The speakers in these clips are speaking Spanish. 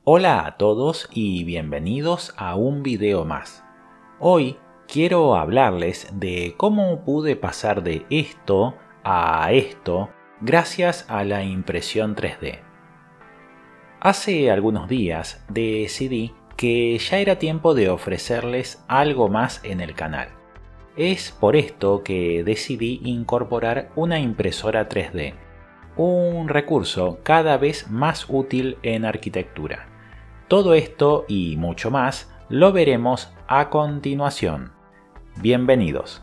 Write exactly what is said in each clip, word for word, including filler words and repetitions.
Hola a todos y bienvenidos a un video más. Hoy quiero hablarles de cómo pude pasar de esto a esto gracias a la impresión tres D. Hace algunos días decidí que ya era tiempo de ofrecerles algo más en el canal. Es por esto que decidí incorporar una impresora tres D, un recurso cada vez más útil en arquitectura. Todo esto y mucho más lo veremos a continuación. Bienvenidos.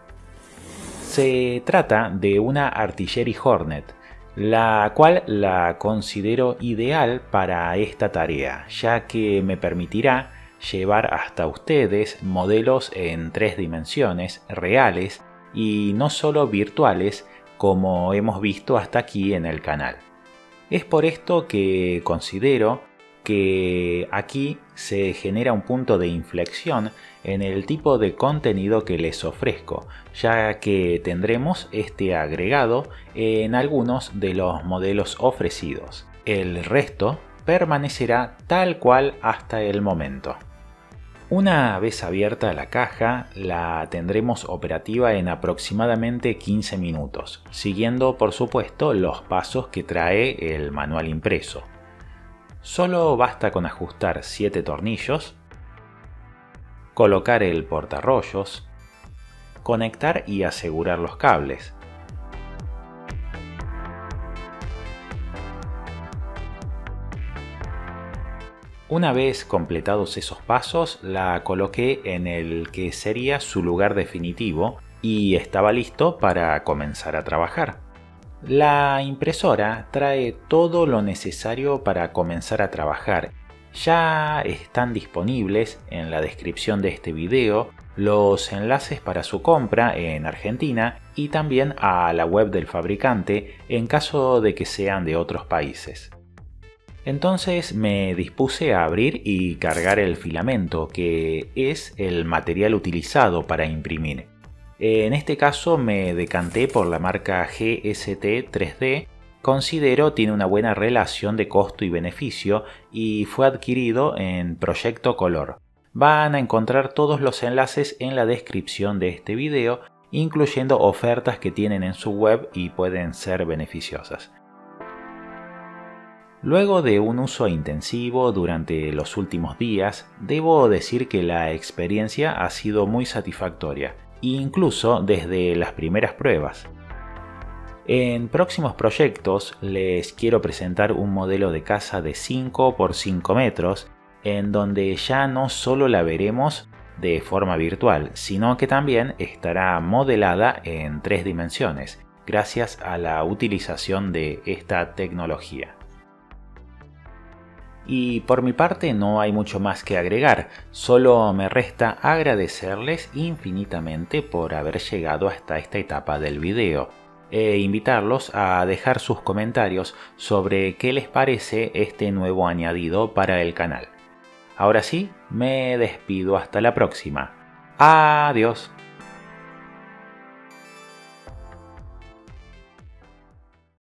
Se trata de una Artillery Hornet, la cual la considero ideal para esta tarea, ya que me permitirá llevar hasta ustedes modelos en tres dimensiones reales y no solo virtuales como hemos visto hasta aquí en el canal. Es por esto que considero que aquí se genera un punto de inflexión en el tipo de contenido que les ofrezco, ya que tendremos este agregado en algunos de los modelos ofrecidos. El resto permanecerá tal cual hasta el momento. Una vez abierta la caja, la tendremos operativa en aproximadamente quince minutos, siguiendo por supuesto los pasos que trae el manual impreso. Solo basta con ajustar siete tornillos, colocar el portarrollos, conectar y asegurar los cables. Una vez completados esos pasos, la coloqué en el que sería su lugar definitivo y estaba listo para comenzar a trabajar. La impresora trae todo lo necesario para comenzar a trabajar. Ya están disponibles en la descripción de este video los enlaces para su compra en Argentina y también a la web del fabricante en caso de que sean de otros países. Entonces me dispuse a abrir y cargar el filamento, que es el material utilizado para imprimir. En este caso me decanté por la marca G S T tres D, considero tiene una buena relación de costo y beneficio y fue adquirido en Proyecto Color. Van a encontrar todos los enlaces en la descripción de este video, incluyendo ofertas que tienen en su web y pueden ser beneficiosas. Luego de un uso intensivo durante los últimos días, debo decir que la experiencia ha sido muy satisfactoria, incluso desde las primeras pruebas. En próximos proyectos les quiero presentar un modelo de casa de cinco por cinco metros, en donde ya no solo la veremos de forma virtual, sino que también estará modelada en tres dimensiones, gracias a la utilización de esta tecnología. Y por mi parte no hay mucho más que agregar, solo me resta agradecerles infinitamente por haber llegado hasta esta etapa del video e invitarlos a dejar sus comentarios sobre qué les parece este nuevo añadido para el canal. Ahora sí, me despido hasta la próxima. Adiós.